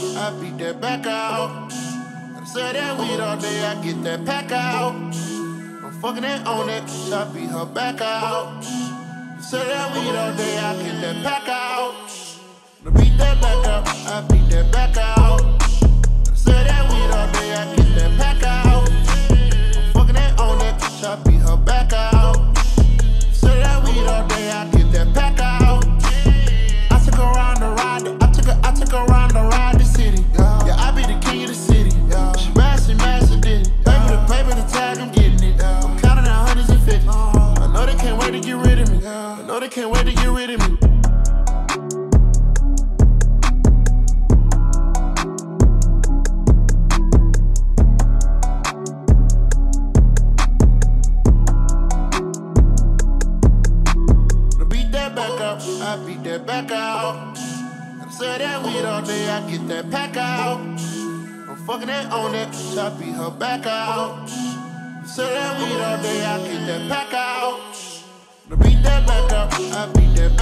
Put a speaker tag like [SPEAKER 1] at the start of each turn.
[SPEAKER 1] I beat that back out. I sell that weed all day, I get that pack out. I'm fucking it on that bitch, I beat her back out. I sell that weed all day, I get that pack out. I beat that back out, I beat that back out. I sell that weed all day, I get that pack out. I'm fucking it on that bitch, I beat her back out. I sell that weed all day, I get that pack out. I took her around the ride, I took her around the ride the city. Yeah, I be the king of the city. She bad, she mad, she did it. Paper the tag, I'm getting it. I'm counting out hundreds and fifties. I know they can't wait to get rid of me. I know they can't wait to get rid of me. I beat that back out. I sell that weed all day, I get that pack out. I'm fucking it on that bitch, I beat her back out. I sell that weed all day, I get that pack out. I beat that back out, I beat that